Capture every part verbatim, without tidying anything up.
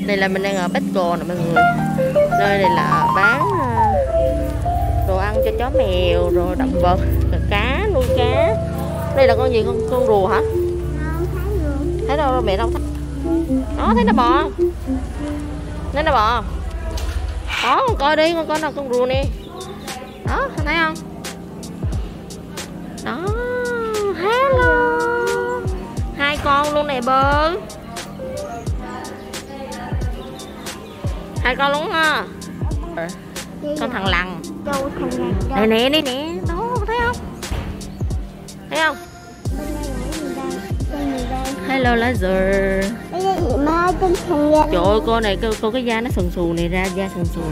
Đây là mình đang ở Petco nè mọi người. Nơi này là bán đồ ăn cho chó mèo rồi động vật, cá, nuôi cá. Đây là con gì, con con rùa hả? Thấy đâu mẹ đâu thấy. Đó, thấy nó bò. Thấy nó bò. Đó, con coi đi, con coi nào con rùa nè. Đó, thấy không? Đó, hello. Hai con luôn này bơ. Hai con luôn ha. Con thằng lằn. Đây nè, đây nè. Đó, thấy không? Thấy không? Hello laser. Trời ơi, cô này, cô, cô cái da nó sần sùi này ra, da sần sùi.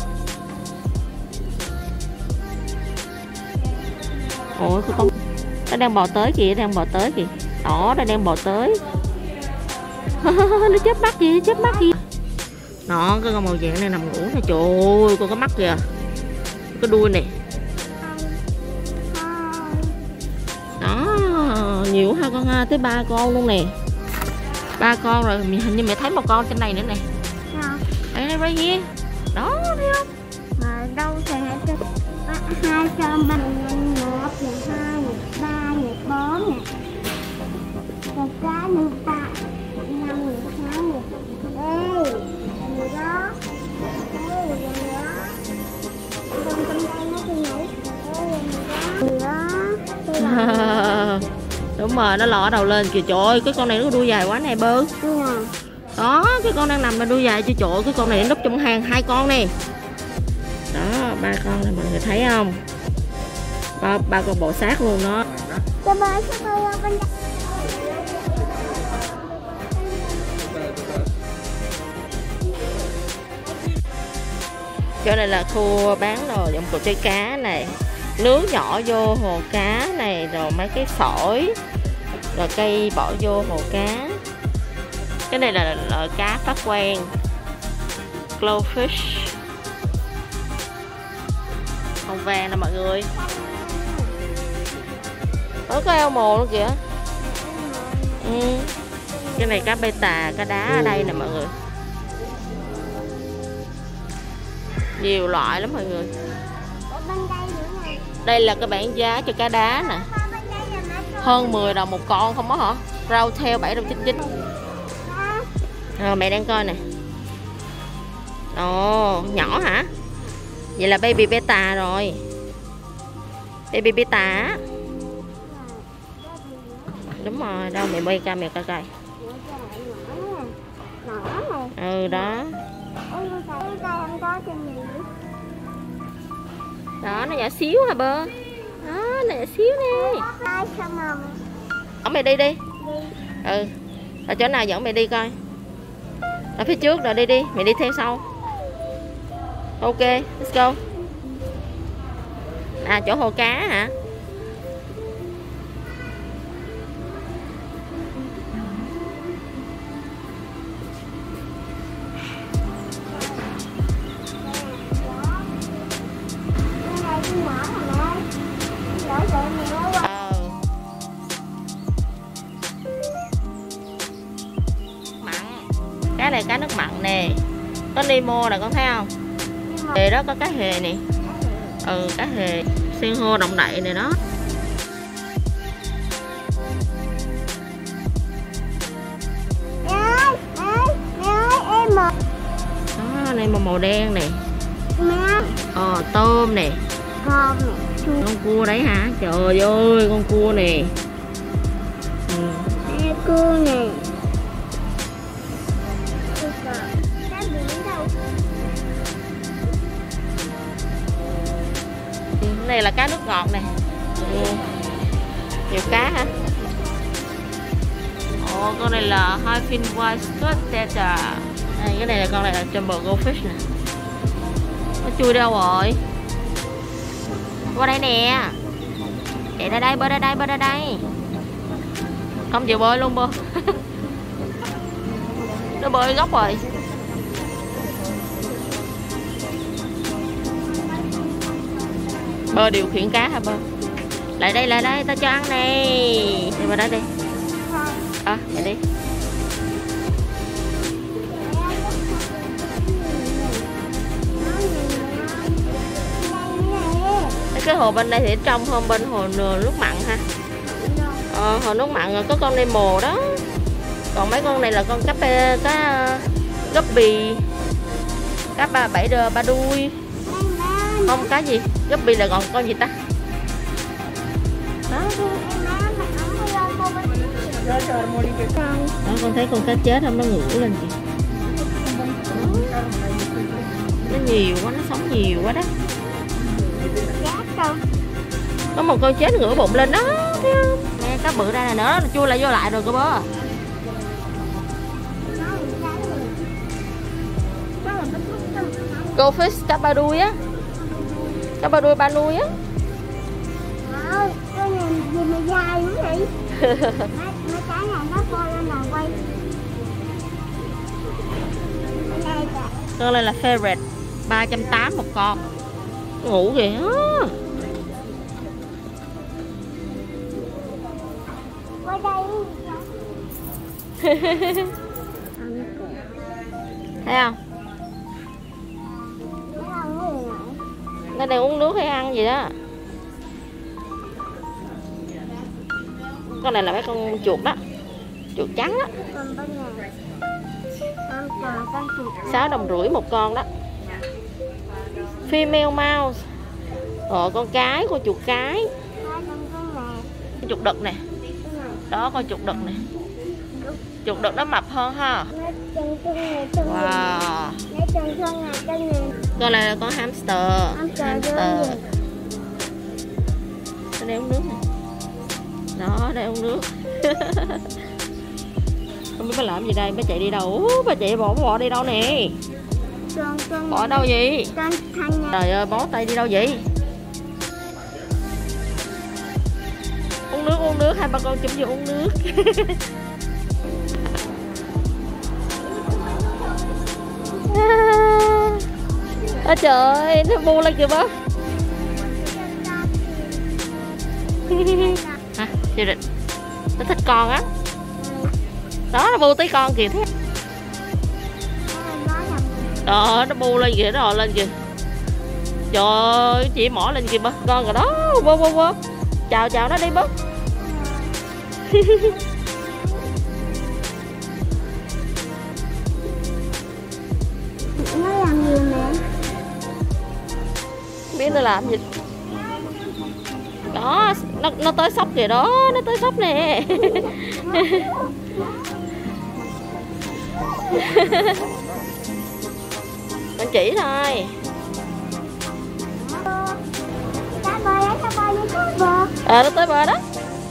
Ôi, cô con nó đang bò tới kìa, đang bò tới kìa. Đó, nó đang bò tới. Nó chớp mắt kìa, chớp mắt kìa. Đó, cái con màu vàng này nằm ngủ nè. Trời ơi, con có mắt kìa. Cái đuôi này. Đó, nhiều hai con ha, tới ba con luôn nè. Ba con rồi, hình như mẹ thấy một con trên này nữa nè. Đây đây right here. Đó, thấy không? Mà đâu thì hai con bằng một, hai, ba, bốn nè. Rồi cá nữa ba, năm, sáu nè. Ê, gì đó. Ê, gì đó. Con trong đây nó đi ngủ. Ê, gì đó. Đúng rồi, nó lò đầu lên kìa. Trời ơi, cái con này nó đuôi dài quá này bơ. Đó, cái con đang nằm là đuôi dài chứ. Trời ơi, cái con này nó núp trong hàng hai con nè. Đó, ba con này mọi người thấy không? Ba, ba con bò sát luôn đó. Chỗ này là khu bán đồ dụng cụ chơi cá này. Nước nhỏ vô hồ cá này. Rồi mấy cái sỏi. Rồi cây bỏ vô hồ cá. Cái này là loại cá phát quang, glowfish, hồng vàng nè mọi người. Có cái eo mồ nữa kìa. Ừ. Cái này cá beta, cá đá ở đây nè mọi người. Nhiều loại lắm mọi người. Đây là cái bảng giá cho cá đá nè. Hơn mười đồng một con không có hả? Rau theo bảy đồng chín chín. Rồi mẹ đang coi nè. Ồ, nhỏ hả? Vậy là baby beta rồi. Baby beta. Đúng rồi, đâu mẹ bay ca mẹ coi coi. Ừ đó. Đó, nó nhỏ xíu hả bơ? Đó, nó nhỏ xíu nè. Dẫn mẹ đi đi. Ừ. Ở chỗ nào dẫn mẹ đi coi. Ở phía trước rồi đi đi, mẹ đi theo sau. Ok, let's go. À, chỗ hồ cá hả? Ờ. Mặn. Cá này cá nước mặn nè. Có Nemo nè, con thấy không? Hề đó, có cá hề nè. Ừ, cá hề san hô động đậy này đó. Đó, này màu đen nè. Ờ, tôm nè. Con cua đấy hả? Trời ơi, con cua nè. Ừ. Cua nè. Cái này là cá nước ngọt nè. Ừ. Nhiều cá hả? Ồ, con này là Hyphin White Scott Teta. Đây, cái này là con này là Jumbo Goldfish nè. Nó chui đâu rồi? Qua đây nè. Chạy ra đây, bơi ra đây, bơi ra đây. Không chịu bơi luôn bơ. Nó bơi góc rồi. Bơ điều khiển cá hả bơ? Lại đây, lại đây, tao cho ăn này. Đi vào đó đi. Ờ, à, mày đi. cái hồ bên đây thì trong hơn bên hồ nước mặn ha. Ờ, hồ nước mặn có con Nemo đó. Còn mấy con này là con cá pe, cá guppy, cá ba bảy đơ ba đuôi. Không, cá gì? Guppy là còn con gì ta? Đó. Đó, con thấy con cá chết không, nó ngửa lên kìa. Nó nhiều quá, nó sống nhiều quá đó. Có một con chết ngửa bụng lên đó, thấy không? Nè, cá bự ra này nữa, chui lại vô lại rồi cô bố. Goldfish, cá ba đuôi á. Cá ba đuôi ba nuôi á. Ờ, cái này gì mà dài quá vậy? Mấy cái này nó coi lên là quay. Con này là ferret, ba trăm tám mươi một con. Ngủ kìa. Quay đây. Thấy không? Nó đang uống nước hay ăn gì đó. Con này là mấy con chuột đó, chuột trắng đó. Sáu đồng rưỡi một con đó. Female mouse. Ờ, con cái, con chuột cái. Con chuột đực nè. Đó, con chuột đực nè. Chuột đực nó mập hơn ha. Wow. Con này là con hamster. Hamster. Nó đang uống nước nè. Đó, đang uống nước. Không biết bà làm gì đây, bà chạy đi đâu? Ủa, bà chạy bỏ bỏ đi đâu nè? Bỏ đâu vậy? Trời ơi, bó tay đi đâu vậy? Uống nước, uống nước, hai ba con chụm vô uống nước. Ôi trời ơi, nó bu lên kìa bố. Hả? Chưa định. Nó thích con á. Đó, nó bu tí con kìa. Đó, nó bu lên kìa, nó đò lên kìa. Trời ơi, chị mỏ lên kìa bố. Con rồi đó, bố bố bố. Chào chào nó đi bố. Nó làm gì mẹ? Biết nó làm gì. Đó, nó, nó tới sóc kìa đó, nó tới sóc nè. Con chỉ thôi. Cá bơi á, cá bơi với cá bờ. Ờ, nó tới bờ đó.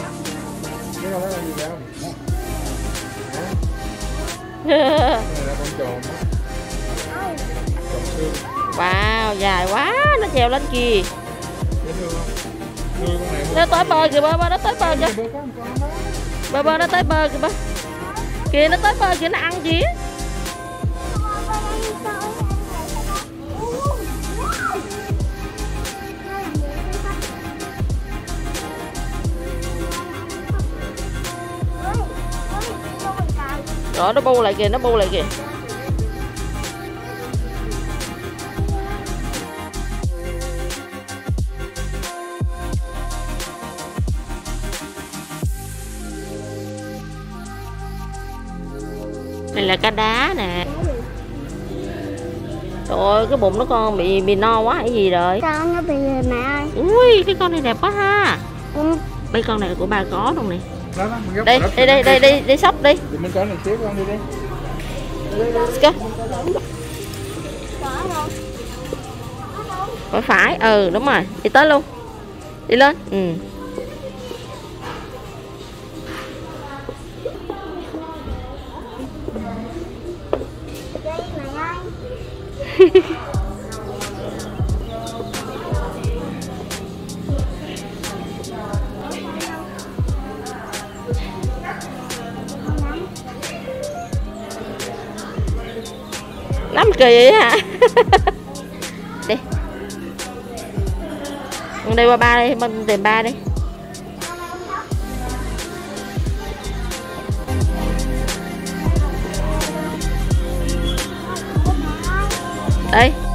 Wow, dài quá, nó trèo lên kìa. Nó tới bờ kìa bơ, bơ nó tới bờ kìa. Bơ bơ nó tới bờ kìa bơ. Kìa nó tới bờ kìa, nó ăn gì á. Đó, nó bu lại kìa, nó bu lại kìa. Này là cá đá nè. Trời ơi, cái bụng nó con bị bị no quá hay gì rồi? Con nó bị mẹ ơi. Ui, cái con này đẹp quá ha. Ừ. Mấy con này là của ba có luôn nè. Đây, đây, đây, đây, đi, đi sóc đi. Mình có này xíu con đi đi. Let's go. Phải phải, ừ đúng rồi, đi tới luôn. Đi lên. Ừ. Lắm kỳ vậy hả? Đi. Đi qua ba đi, mình tìm ba đi. Đây.